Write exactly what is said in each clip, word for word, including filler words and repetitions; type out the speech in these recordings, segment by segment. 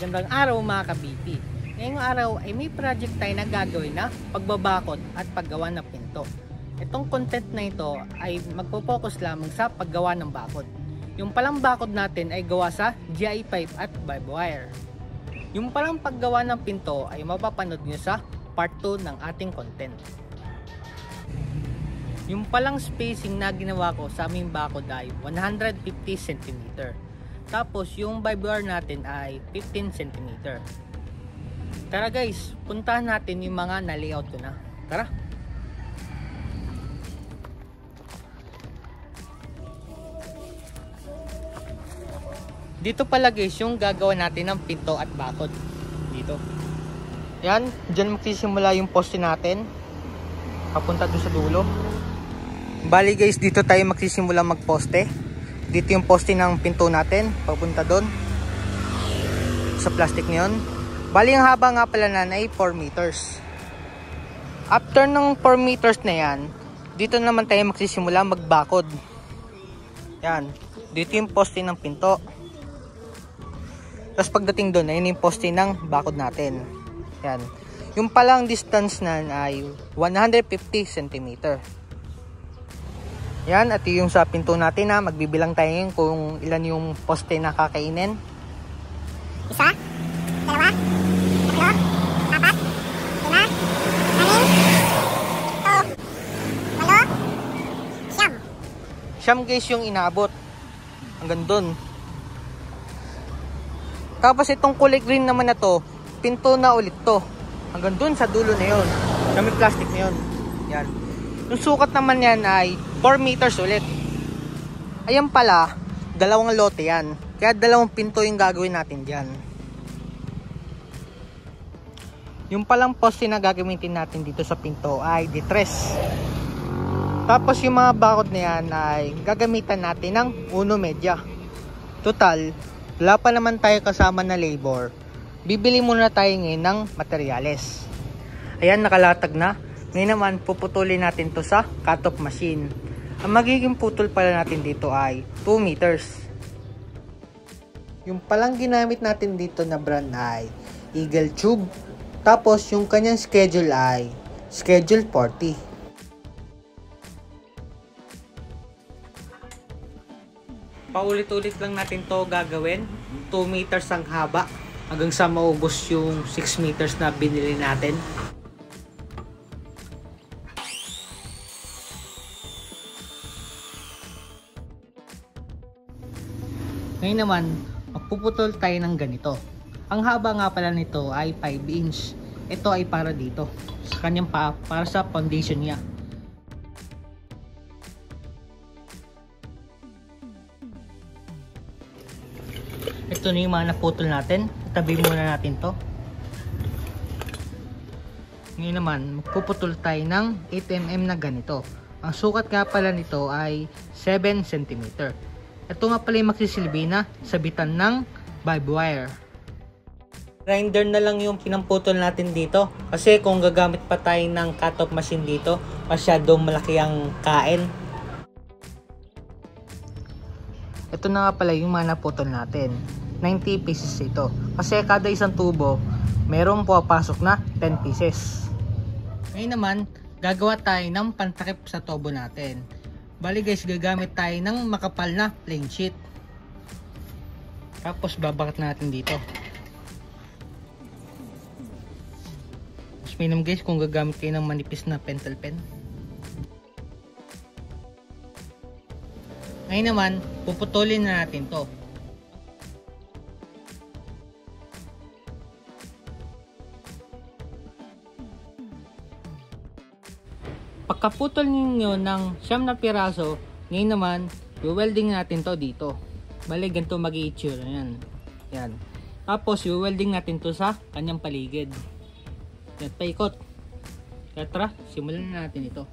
Magandang araw mga ka-B P. Ngayong araw ay may project tayo na gagawin na pagbabakod at paggawa ng pinto. Itong content na ito ay magpo-focus lamang sa paggawa ng bakod. Yung palang bakod natin ay gawa sa G I pipe at barbed wire. Yung palang paggawa ng pinto ay mapapanood nyo sa part two ng ating content. Yung palang spacing na ginawa ko sa aming bakod ay one hundred fifty centimeters. Tapos yung barbed wire natin ay fifteen centimeters. Tara guys, puntahan natin yung mga na-layout ko na. Tara! Dito pala guys yung gagawa natin ng pinto at bakod. Dito. Yan, dyan magsisimula yung poste natin. Papunta doon sa dulo. Bali guys, dito tayo magsisimula magposte. Dito yung poste ng pinto natin, papunta doon sa plastic na yun. Bali ang haba nga pala na ay four meters. After ng four meters na yan, dito naman tayo magsisimula magbakod. Yan, dito yung poste ng pinto. Tapos pagdating doon, ayun yung poste ng bakod natin. Yan, yung palang distance na ay one hundred fifty centimeters. Yan, at yung sa pinto natin na magbibilang tayo kung ilan yung poste na kakainin. Isa, dalawa, tatlo, apat, lima, anim, ito, walo, siyam. Siyam guys yung inaabot. Hanggang dun. Tapos itong kulay green naman na to, pinto na ulit to. Hanggang dun sa dulo na yun. Sa may plastic na yun. Yan. Yung sukat naman yan ay four meters ulit. Ayan pala, dalawang lote yan. Kaya dalawang pinto yung gagawin natin dyan. Yung palang poste na gagamitin natin dito sa pinto ay detres. Tapos yung mga bakod na yan ay gagamitan natin ng uno media. Total, wala pa naman tayo kasama na labor. Bibili muna tayo ngayon ng materyales. Ayan, nakalatag na. Ngayon naman, puputulin natin to sa cut-off machine. Ang magiging putol pala natin dito ay two meters. Yung palang ginamit natin dito na brand ay Eagle Tube. Tapos yung kanyang schedule ay Schedule forty. Paulit-ulit lang natin to gagawin. two meters ang haba hanggang sa maubos yung six meters na binili natin. Ngayon naman, magpuputol tayo ng ganito. Ang haba nga pala nito ay five inch. Ito ay para dito. Sa kanyang pa, para sa foundation niya. Ito na yung mga naputol natin. Tabi muna natin to. Ngayon naman, magpuputol tayo ng eight millimeters na ganito. Ang sukat nga pala nito ay seven centimeters. Ito nga pala yung magsisilbi na sabitan ng barbed wire. Grinder na lang yung pinamputol natin dito. Kasi kung gagamit pa tayo ng cut-off machine dito, masyadong malaki ang kain. Ito na nga pala yung mga naputol natin. ninety pieces ito. Kasi kada isang tubo, merong pupasok na ten pieces. Ngayon naman, gagawa tayo ng pantakip sa tubo natin. Bali guys, gagamit tayo ng makapal na plain sheet. Tapos babakat natin dito. Mas minum guys kung gagamit kayo ng manipis na pentel pen. Ngayon naman, puputulin na natin to. Pagkaputol ninyo ng siyam na piraso, ngayon naman, i-welding natin to dito. Bali, ganito mag-i-itsura yan. Yan. Tapos, i-welding natin to sa kanyang paligid. Yan, paikot. Kaya tara, simulan na natin ito.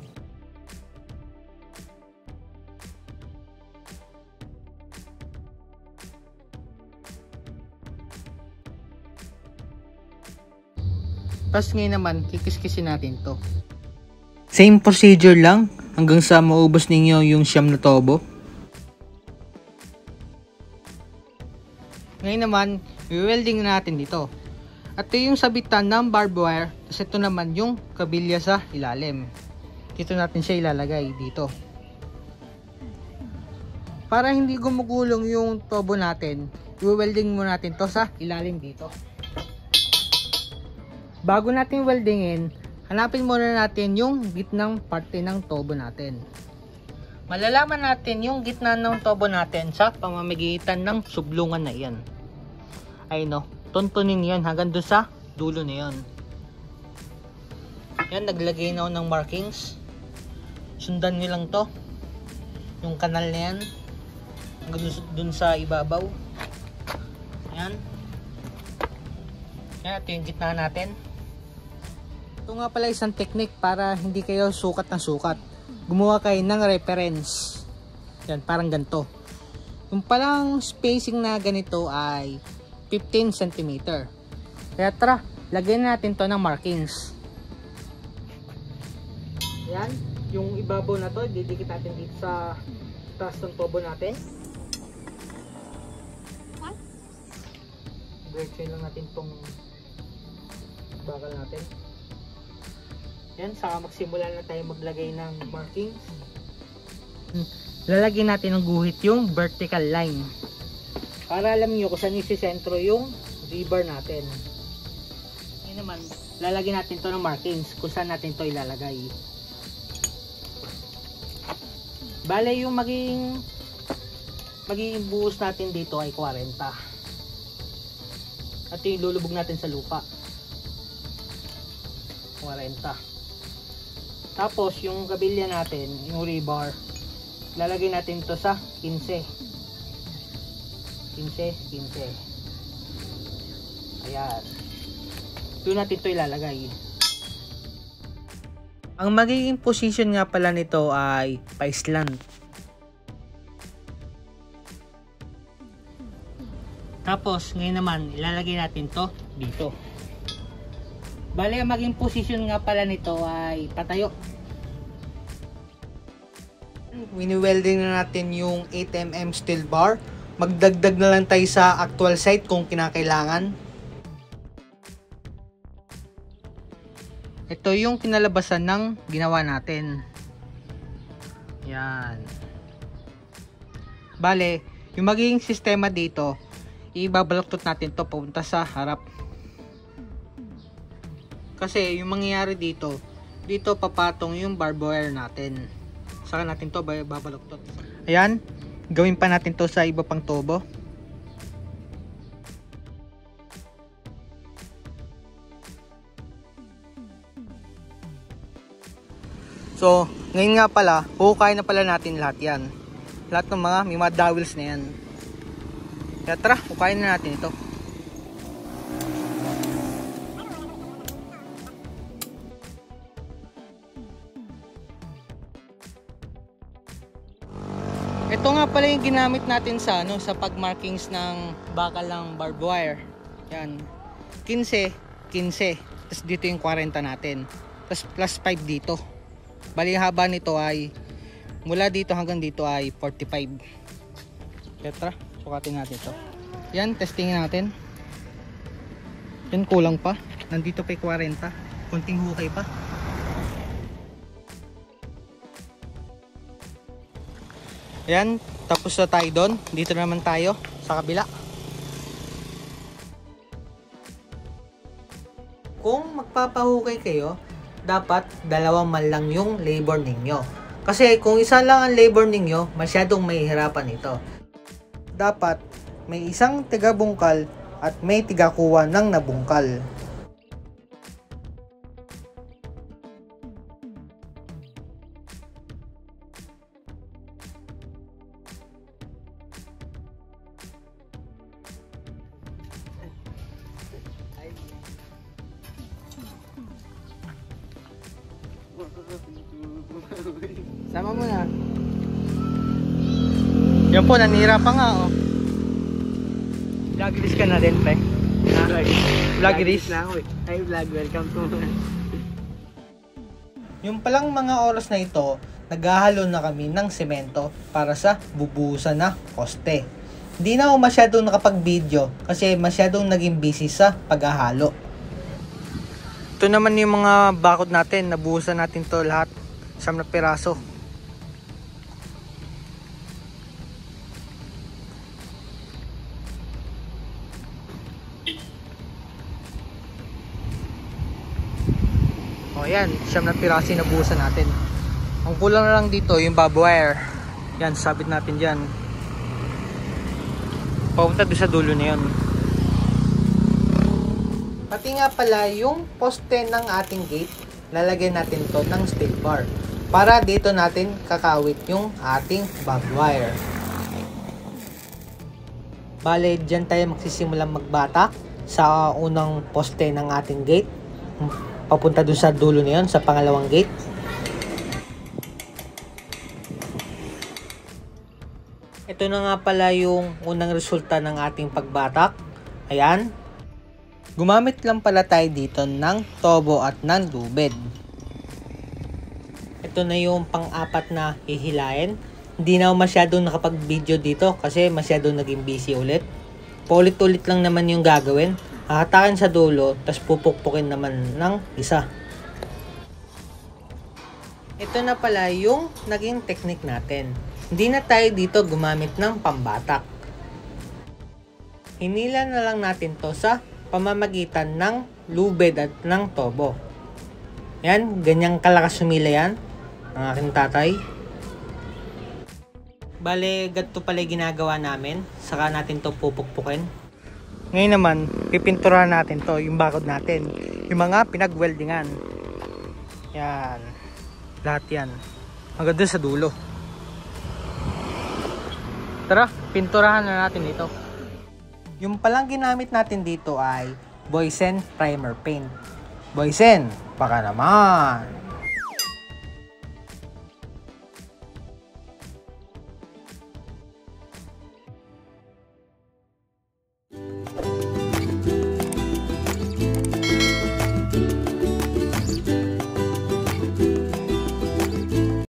Tapos ngayon naman, kikis-kisin natin to. Same procedure lang hanggang sa maubos ninyo yung siyam na tubo. Ngayon naman, i-welding na natin dito. At ito yung sabitan ng barbed wire. Tapos ito naman yung kabilya sa ilalim. Dito natin siya ilalagay dito. Para hindi gumugulong yung tubo natin, i-welding muna natin to sa ilalim dito. Bago natin weldingin, hanapin muna natin yung gitnang parte ng tubo natin. Malalaman natin yung gitna ng tubo natin sa pamamagitan ng sublungan na iyan. Ay no, tuntunin yan hanggang doon sa dulo na yan. Yan, naglagay na ako ng markings. Sundan nyo lang to. Yung kanal na yan. Hanggang doon sa ibabaw. Yan. Yan, ito yung gitna natin. Ito nga pala isang technique para hindi kayo sukat ng sukat. Gumawa kayo ng reference. Yan, parang ganito. Yung palang spacing na ganito ay fifteen centimeter. Kaya tara, lagyan natin to ng markings. Yan, yung ibabaw na to, didikit natin dito sa taas ng tubo natin. Diretso lang natin tong bakal natin. Yan, saka magsimula na tayo maglagay ng markings. Lalagyan natin ng guhit yung vertical line. Para alam nyo kung saan isisentro yung rebar natin. Ngayon naman, lalagyan natin to ng markings kung saan natin to ilalagay. Bale, yung magiging magiging buhos natin dito ay forty. At yung lulubog natin sa lupa. forty. Tapos, yung kabilya natin, yung rebar, lalagay natin to sa fifteen. fifteen, fifteen. Ayan. Doon natin to ilalagay. Ang magiging position nga pala nito ay pa-slant. Tapos, ngayon naman, ilalagay natin to dito. Bale, ang maging position nga pala nito ay patayo. Wini-welding na natin yung eight millimeter steel bar. Magdagdag na lang tayo sa actual site kung kinakailangan. Ito yung kinalabasan ng ginawa natin. Yan. Bale, yung magiging sistema dito, ibabaluktot natin to papunta sa harap. Kasi yung mangyayari dito, dito papatong yung barbed wire natin. Saka natin to babaluktot. Ayan, gawin pa natin to sa iba pang tubo. So, ngayon nga pala, huhukayin na pala natin lahat yan. Lahat ng mga, may mga dowels na yan. Kaya tara, hukayin na natin ito. Ito nga pala yung ginamit natin sa ano, sa pag-markings ng bakal ng barbed wire. Yan. fifteen, fifteen. Tapos dito yung forty natin. Tapos plus five dito. Bali haba nito ay mula dito hanggang dito ay forty-five. Petra, sukatin natin ito. Yan, testingin natin. Yan, kulang pa. Nandito pa yung forty. Kunting hukay pa. Ayan, tapos na tayo doon. Dito naman tayo sa kabila. Kung magpapahukay kayo, dapat dalawang man lang yung labor ninyo. Kasi kung isa lang ang labor ninyo, masyadong mahihirapan ito. Dapat may isang tiga-bungkal at may tiga-kuha ng nabungkal. Sama mo na. Yan po, nanira pa nga oh. Vlog-ris ka na din, pre. Vlog-ris na ako eh. Hi vlog, welcome to. Yung palang mga oras na ito, naghahalo na kami ng semento para sa bubuhusan na poste. Hindi na ako masyadong nakapag-video kasi masyadong naging busy sa paghahalo. Ito naman yung mga bakod natin. Nabuhusan natin to lahat. Siyam na piraso. O yan, siyam na piraso yung nabuhusan natin. Ang kulang na lang dito yung bob wire. Yan, sabit natin dyan. Papunta doon sa dulo na yun. Pati nga pala yung poste ng ating gate, lalagyan natin to ng steel bar. Para dito natin kakawit yung ating bob wire. Bale, dyan tayo magsisimulang magbatak sa unang poste ng ating gate. Papunta doon sa dulo na yun, sa pangalawang gate. Ito na nga pala yung unang resulta ng ating pagbatak. Ayan. Gumamit lang pala tayo dito ng tobo at ng lubid. Ito na yung pang-apat na hihilain. Hindi na ako masyadong nakapag-video dito kasi masyadong naging busy ulit. Paulit-ulit lang naman yung gagawin. Hahatakin sa dulo, tapos pupukpukin naman ng isa. Ito na pala yung naging technique natin. Hindi na tayo dito gumamit ng pambatak. Hinila na lang natin to sa pamamagitan ng lubid at ng tobo. Yan, ganyang kalakas sumila yan ang aking tatay. Bale, ganito pala ginagawa namin. Saka natin to pupukpukin. Ngayon naman, pipinturahan natin to, yung bakod natin. Yung mga pinag-weldingan. Yan. Lahat yan. Hanggang dun sa dulo. Tara, pinturahan na natin ito. Yung palang ginamit natin dito ay Boysen Primer Paint. Boysen, baka naman.